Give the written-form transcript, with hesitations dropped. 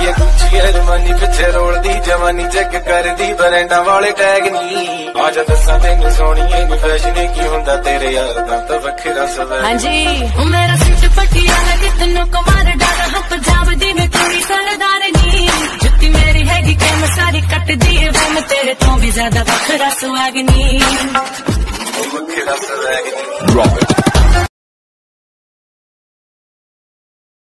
है Gucci Armani पिछे रोल दी जवानी चेक कर दी बरेंडा वाले टैग नी आज दसा तेन सोनिए नी फैशन की हुंदा तेरे यार दा तो वखरा सवै। हाँ जी मेरा सूट पटियाला कितनों को मार डाल हम पंजाब दी मैं कुड़ी सरदार नी जुत्ती मेरी हैगी के मैं सारी कट दी वो मैं तेरे तो भी ज्यादा वखरा सुहागनी वखरा सुहागनी।